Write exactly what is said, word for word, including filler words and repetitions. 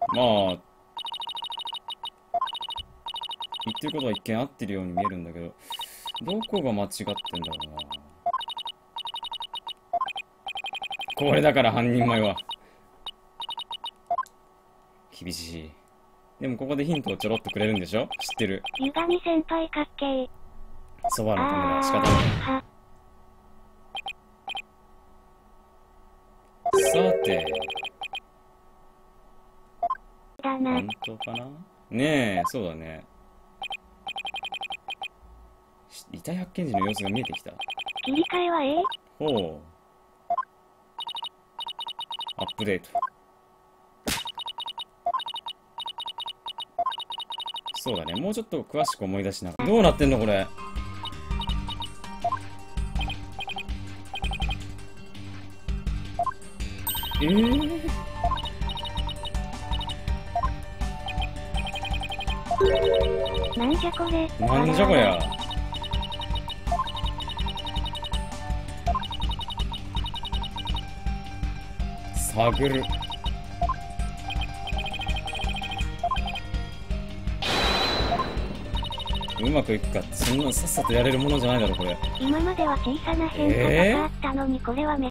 まあ言ってることは一見合ってるように見えるんだけど、どこが間違ってんだろうな。これだから半人前は厳しい。でもここでヒントをちょろっとくれるんでしょ。知ってる。 ゆがみ先輩かっけー。 そばのためだ。仕方ない。 はさてだな。 本当かな。ねえ、そうだね。遺体発見時の様子が見えてきた。 切り替えは A？ ほう。アップデート。そうだね。もうちょっと詳しく思い出しながら。どうなってんのこれ。えー、 なんじゃこれ。 なんじゃこりゃ。探る。うまくいくかって、そんなさっさとやれるものじゃないだろこれ。 今までは小さな変化があったのに、これはめ